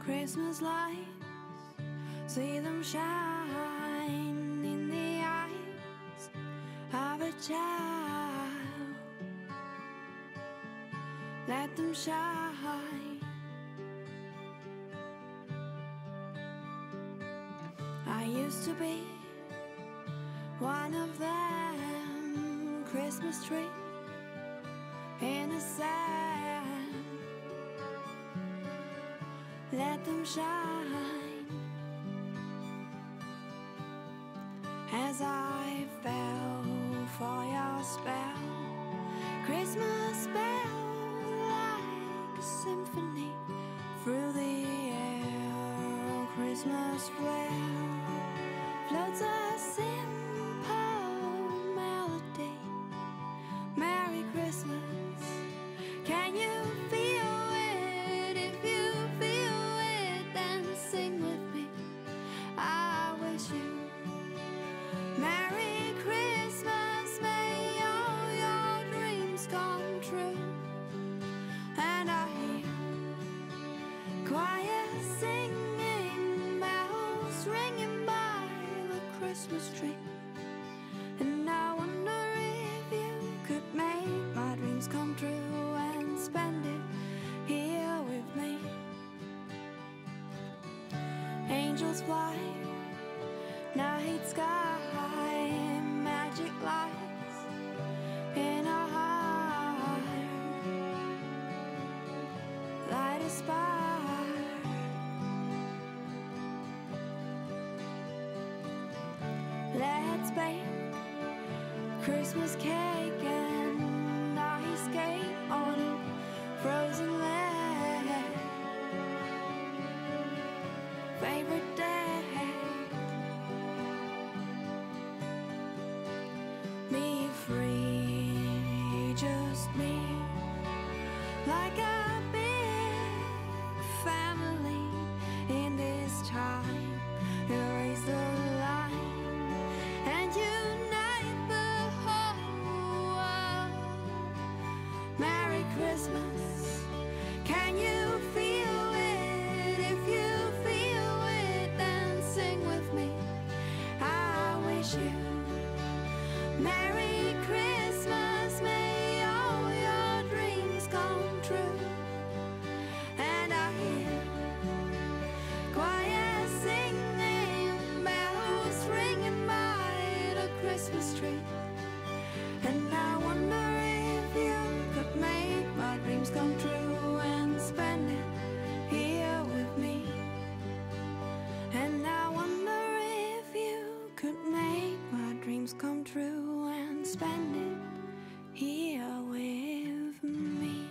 Christmas lights, see them shine in the eyes of a child. Let them shine. I used to be one of them, Christmas tree in the sand. Let them shine. As I fell for your spell, Christmas spell, like a symphony through the air. Christmas flare floats a simple melody. Merry Christmas. Can you feel it? If you feel it, then sing with me. I wish you Merry Christmas. May all your dreams come true. And I hear choir singing, bells ringing by the Christmas tree. And I wonder if you could make my dreams come true and spend it here with me. Angels fly, night sky, magic lights in our heart. Light a spark. Let's bake Christmas cake and ice skate on a frozen lake. Favorite day, me free, just me, like a big family in this time. Erase the line and unite the whole world. Merry Christmas. Can you feel it? If you feel it, then sing with me. I wish you Merry Christmas. May all your dreams come true. And I hear choir singing, bells ringing by the Christmas tree. And I wonder if you could make my dreams come true and spend it here with me. And I wonder if you could make my dreams come true and spend it here with me.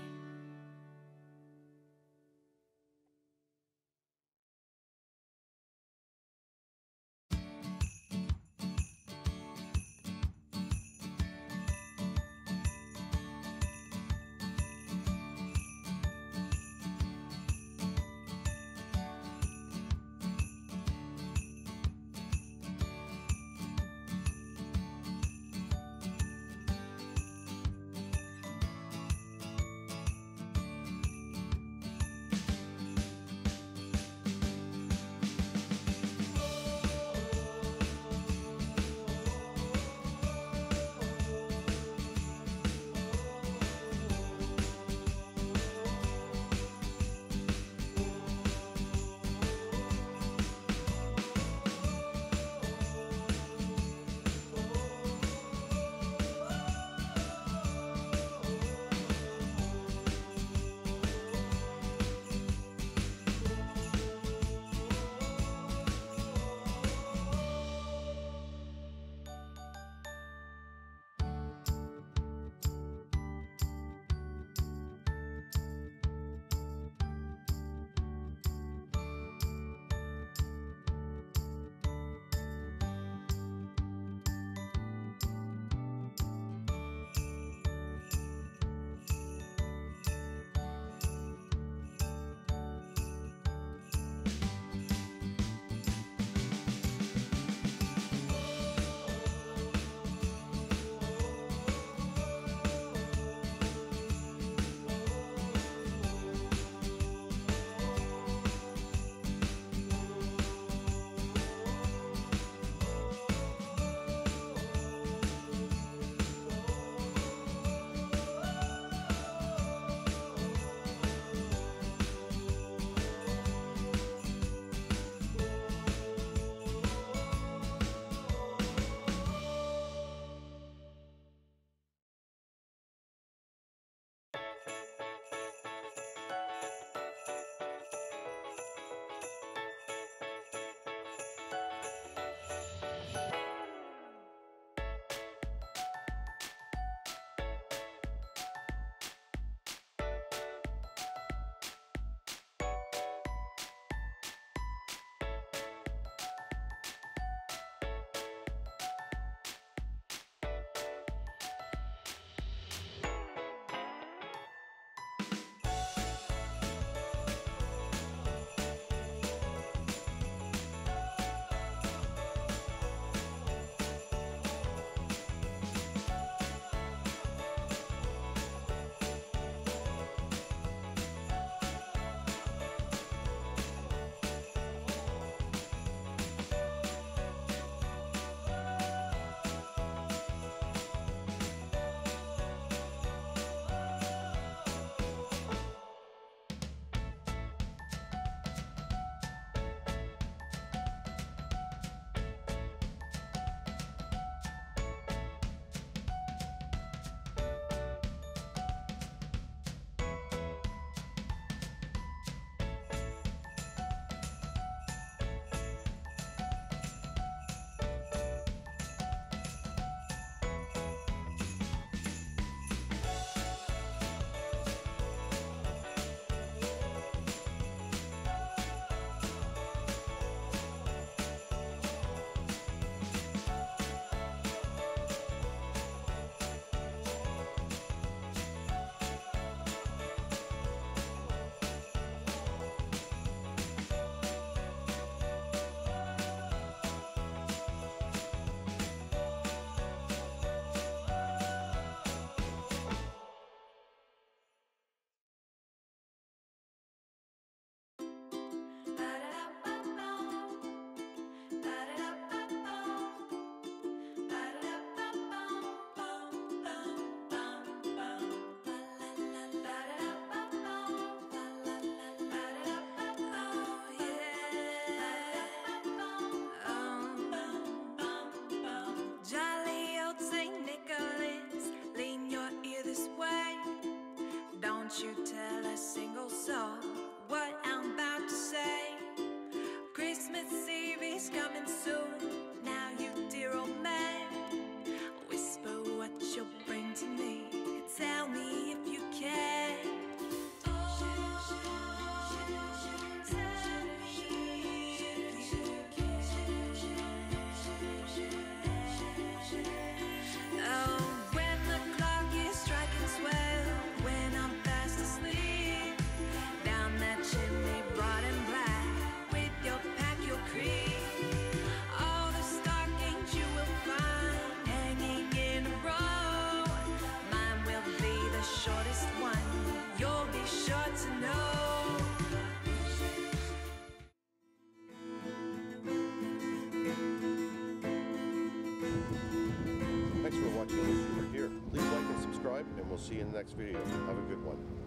subscribe, and we'll see you in the next video. Have a good one.